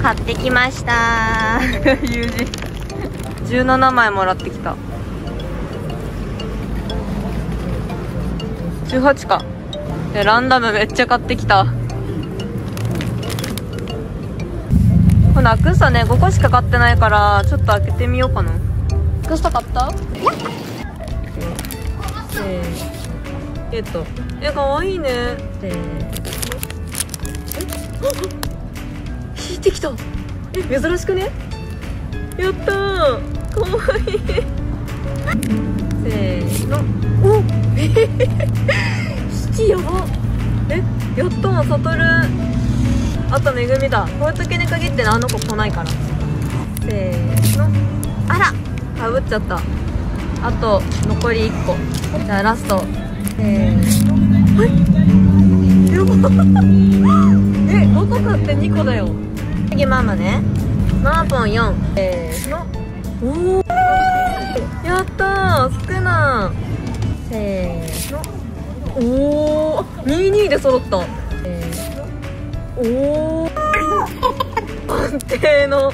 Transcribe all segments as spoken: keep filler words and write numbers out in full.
買ってきました友人じゅうななまいもらってきた。じゅうはちか。でランダムめっちゃ買ってきた。このアクスタねごこしか買ってないからちょっと開けてみようかな。アクスタ買った？せーえっとえかわいいね。せーえ引いてきた。え珍しくね。やったーかわいいせーのおえ引きやば。えやったーサトル。あとめぐみだ。こういう時に限ってあの子来ないから。せーのあらかぶっちゃった。あと残りいっこ。じゃあラストせーのはいやばえごこ買ってにこだよ。次ママね。ママポンよんせーのおおやったー少なせーのおおにじゅうにで揃った。せーのおお安定の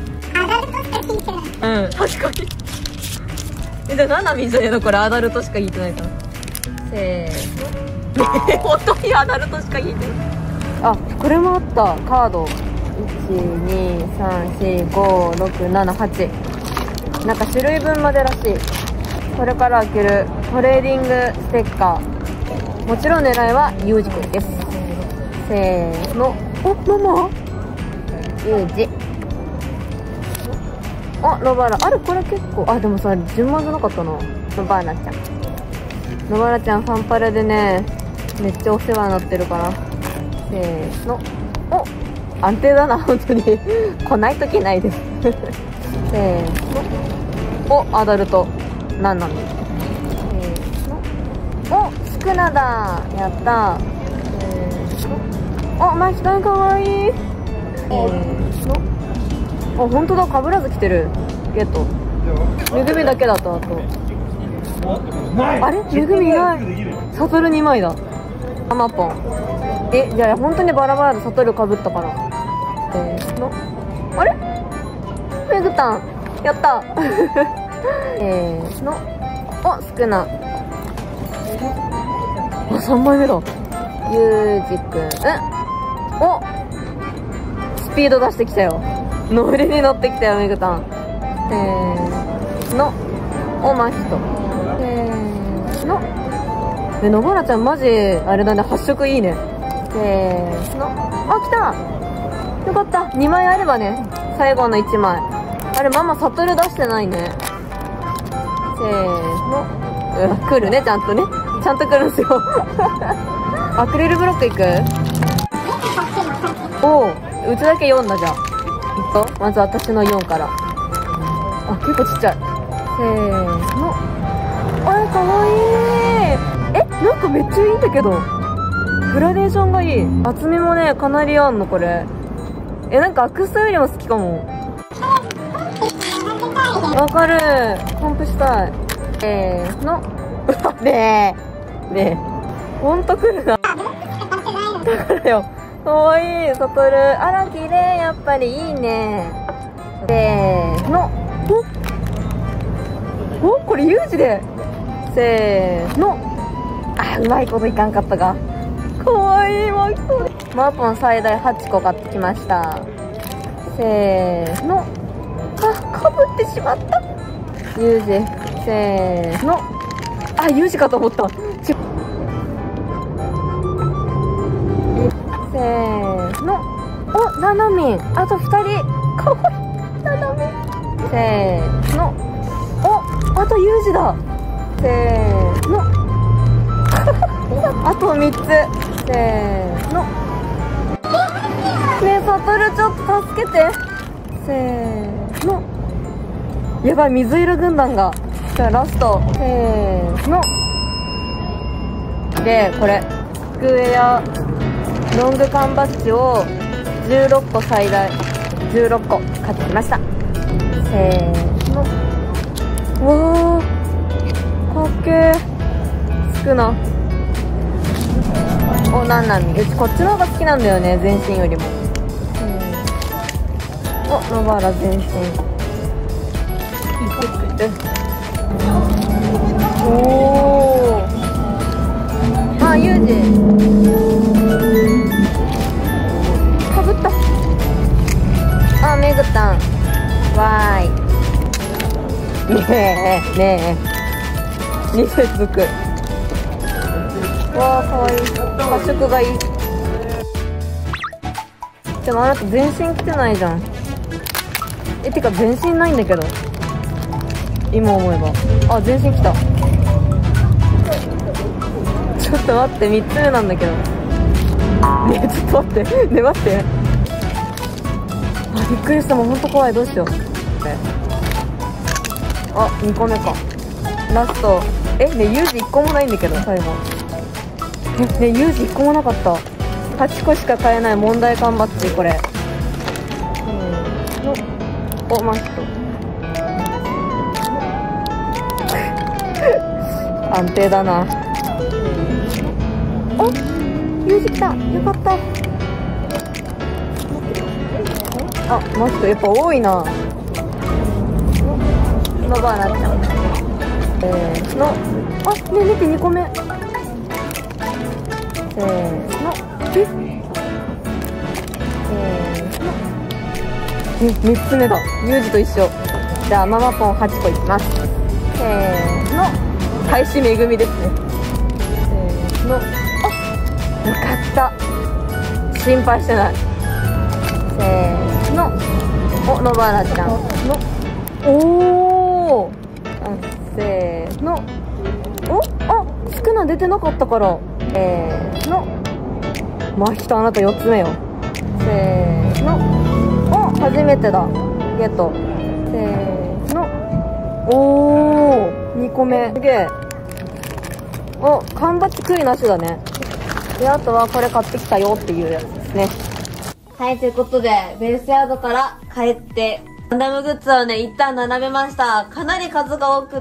うん確かにえじゃあななみんじゃねえのこれ。アダルトしか引いてないから。せーの本当にアダルトしか引いてない。あこれもあったカードいちにさんしごろくななはちなんか種類分までらしい。これから開けるトレーディングステッカーもちろん狙いはユージくんです。せーのおママユージあロバーラあれこれ結構あでもさ順番じゃなかったな。ロバーラちゃんロバーラちゃんファンパレでねめっちゃお世話になってるから。せーのお安定だな本当に来ないときないですせーのおアダルトなんなの。せーのおスクナだやったせーのおマキタンかわいい。せーのあ本当だかぶらず来てる。ゲットめぐみだけだったあとあれめぐみいない。サトルにまいだ。ママポンえじゃあ本当にバラバラでサトルかぶったかな。せーのあれめぐたんやったせーのお少なあさんまいめだ。ゆうじくんおスピード出してきたよ。ノリに乗ってきたよめぐたん。せーのおまひとせーのえのばらちゃんマジあれだね発色いいね。せーのあ来たよかったにまいあればね最後のいちまいあれママサトル出してないね。せーのうわ来るねちゃんとねちゃんと来るんすよアクリルブロックいくおおうちだけよんだ。じゃあとまず私のよんからあ結構ちっちゃい。せーのあれかわいい。えなんかめっちゃいいんだけどグラデーションがいい。厚みもねかなりあんのこれ。えなんかアクスタよりも好きかも。わかるコンプしたい。せーのねえねえほんと来るなだからよかわいいサトルあら綺麗やっぱりいいね。せーのおおこれユージでせーのあうまいこといかんかったか。かわいいマキトマーポン最大はちこ買ってきました。せーのあかぶってしまったユージせーのあユージかと思ったちせーのおななみんあとふたりかわいいななみんせーのおあとユージだせーのあとみっつせーのねえサトルちょっと助けてせーのやばい水色軍団が。じゃあラストせーのでこれスクエアロング缶バッジをじゅうろっこ最大じゅうろっこ買ってきました。せーのわーかっけー少なおなんなみうちこっちの方が好きなんだよね全身よりも。 お、ノバーラ全身。おお。あ、ユージ。かぶった。あ、メグタン。わーい。ねえ、ねえ。にせつく。わー、かわいい。発色がいい。でもあなた全身来てないじゃん。え、てか全身ないんだけど。今思えば。あ、全身来た。ちょっと待って、みっつめなんだけど。ねえ、ちょっと待って。ね、待って。あ、びっくりした。もうほんと怖い。どうしよう。あ、にこめか。ラスト。え、ね、ユージいっこもないんだけど、最後。え、ね、ユージいっこもなかった。はちこしか買えない問題缶バッジ、これ。せーの。お、マスト。安定だな。お、ユージ来た。よかった。あ、マストやっぱ多いな。ノバーラちゃん。せーの。あ、ねえ、見てにこめ。せーの。え、せーの。え、みっつめだ。ユージと一緒。じゃあママポンはちこいきます。せーの。開始めぐみですね。せーの。あ、よかった。心配してない。せーの。お、ノバーラちゃんの。おー。せーの。お、あ、少な出てなかったから。せーの。まひとあなたよっつめよ。せーの。お、初めてだ。ゲット。せーの。おー、にこめ。すげえ。お、缶バッジ悔いなしだね。で、あとはこれ買ってきたよっていうやつですね。はい、ということで、ベースヤードから帰って、ランダムグッズをね、一旦並べました。かなり数が多くって、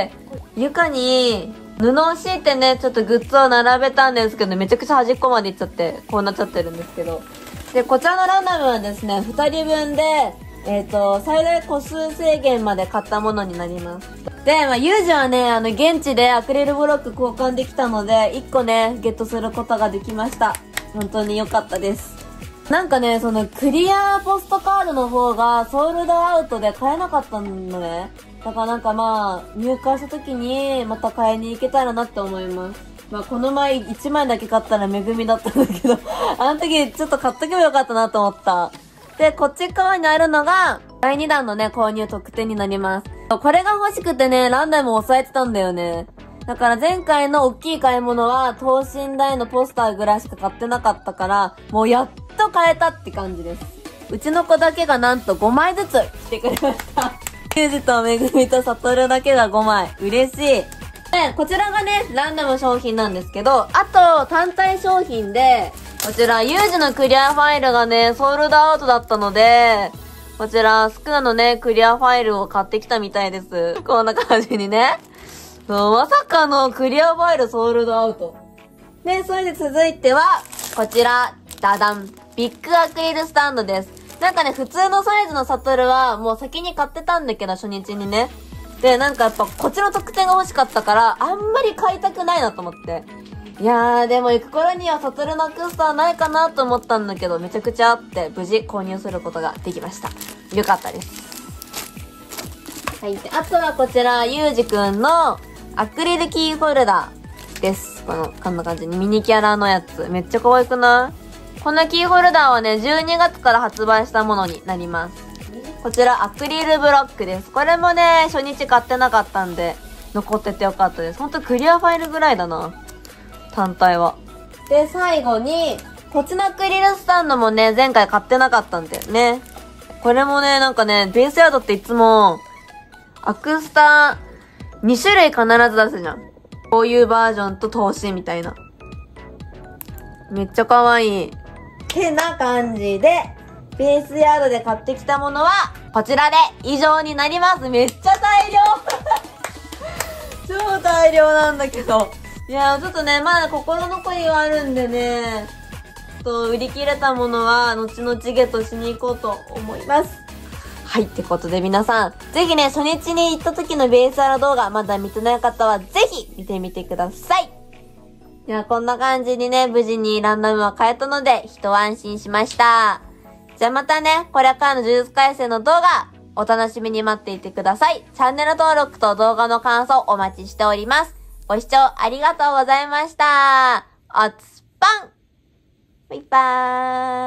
床に布を敷いてね、ちょっとグッズを並べたんですけど、めちゃくちゃ端っこまで行っちゃって、こうなっちゃってるんですけど。で、こちらのランダムはですね、ふたりぶんで、えっと、最大個数制限まで買ったものになります。で、まあ、ユージはね、あの、現地でアクリルブロック交換できたので、いっこね、ゲットすることができました。本当に良かったです。なんかね、そのクリアポストカードの方がソールドアウトで買えなかったのね。だからなんかまあ、入会した時にまた買いに行けたらなって思います。まあこの前いちまいだけ買ったら恵みだったんだけど、あの時ちょっと買っとけばよかったなと思った。で、こっち側にあるのがだいにだんのね、購入特典になります。これが欲しくてね、ランダムを抑えてたんだよね。だから前回の大きい買い物は等身大のポスターぐらいしか買ってなかったから、もうやっと買えたって感じです。うちの子だけがなんとごまいずつ来てくれました。ユージとめぐみとサトルだけがごまい。嬉しい。で、こちらがね、ランダム商品なんですけど、あと単体商品で、こちらユージのクリアファイルがね、ソールドアウトだったので、こちらスクナのね、クリアファイルを買ってきたみたいです。こんな感じにね。まさかのクリアファイルソールドアウト。で、それで続いては、こちら、ダダン。ビッグアクリルスタンドです。なんかね、普通のサイズのサトルはもう先に買ってたんだけど、初日にね。で、なんかやっぱこっちの特典が欲しかったから、あんまり買いたくないなと思って。いやー、でも行く頃にはサトルのクスターないかなと思ったんだけど、めちゃくちゃあって、無事購入することができました。よかったです。はい。で、あとはこちら、ゆうじくんの、アクリルキーホルダーです。この、こんな感じにミニキャラのやつ。めっちゃ可愛くない？このキーホルダーはね、じゅうにがつから発売したものになります。こちら、アクリルブロックです。これもね、初日買ってなかったんで、残っててよかったです。ほんとクリアファイルぐらいだな。単体は。で、最後に、こっちのアクリルスタンドもね、前回買ってなかったんだよね。これもね、なんかね、ベースヤードっていつも、アクスタにしゅるい必ず出すじゃん。こういうバージョンと投資みたいな。めっちゃ可愛い。ってな感じで、ベースヤードで買ってきたものは、こちらで以上になります。めっちゃ大量超大量なんだけど。いやー、ちょっとね、まだ心残りはあるんでね、ちょっと売り切れたものは、後々ゲットしに行こうと思います。 はい、ってことで皆さん、ぜひね、初日に行った時のベースアラ動画、まだ見てない方はぜひ見てみてください。ではこんな感じにね、無事にランダムは変えたので、一安心しました。じゃあまたね、これからの呪術廻戦の動画、お楽しみに待っていてください。チャンネル登録と動画の感想お待ちしております。ご視聴ありがとうございました。おつぱん。バイバーイ。